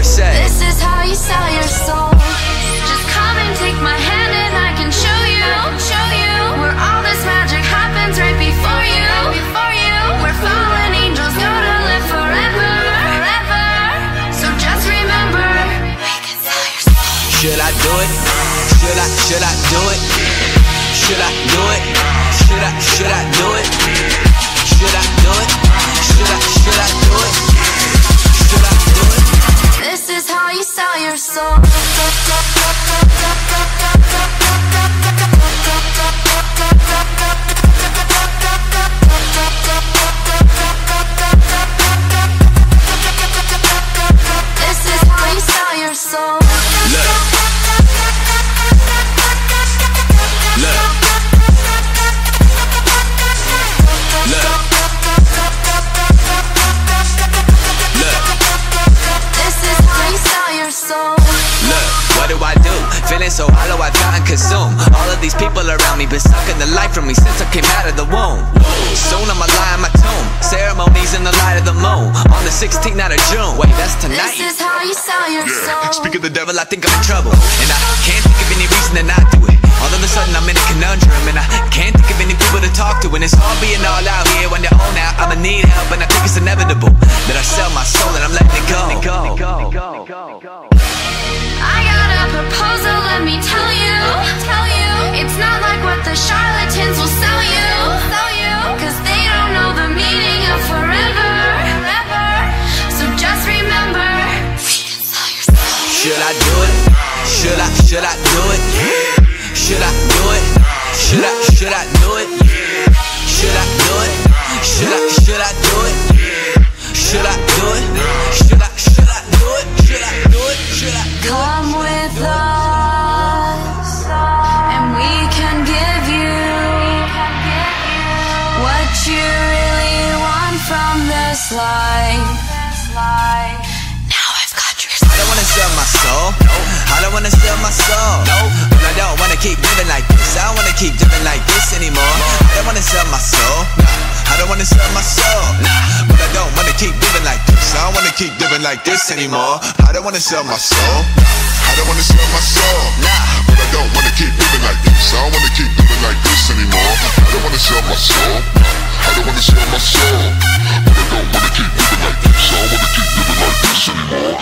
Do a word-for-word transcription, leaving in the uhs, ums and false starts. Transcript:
say. This is how you sell your soul. Just come and take my hand and I can show you, show you where all this magic happens right before you, before you. Where fallen angels go to live forever, forever. So just remember, we can sell your soul. Should I do it? Should I, should I do it? Should I do it? Should I, should I do it? Should I do it? Should I, should I do it? Should I do it? This is how you sell your soul. This is how you sell your soul. Look. Look. Look. Look, what do I do? Feeling so hollow, I try and consume all of these people around me, been sucking the life from me since I came out of the womb. Soon I'ma lie in my tomb, ceremonies in the light of the moon, on the sixteenth night of June. Wait, that's tonight. This is how you sell your soul. Speak of the devil, I think I'm in trouble, and I can't think of any reason to not do it. All of a sudden I'm in a conundrum, and I can't think of any people to talk to. And it's all being all out here when they're all out. I'ma need help, and I think it's inevitable that I sell my soul and I'm letting it go. I got a proposal, let me tell you, tell you. It's not like what the charlatans will sell you, sell you. Cause they don't know the meaning of forever, forever. So just remember, we can sell your soul. Should I do it? Should I, should I do it? Should I do it? Should I, should I do it? Should I do it? Should I, should I do it? Should I do it? Should I, should I do it? Should I do it? Should I do it? Come with us, and we can give you what you really want from this life. Now I've got your soul. I don't wanna sell my soul. I don't wanna sell my soul. But I don't wanna keep living like this. I don't wanna keep living like this anymore. I don't wanna sell my soul. I don't wanna sell my soul. But I don't wanna keep living like this. I don't wanna keep living like this anymore. I don't wanna sell my soul. I don't wanna sell my soul. But I don't wanna keep living like this. I don't wanna keep living like this anymore. I don't wanna sell my soul. I don't wanna sell my soul. But I don't wanna keep living like this. I don't wanna keep living like this anymore.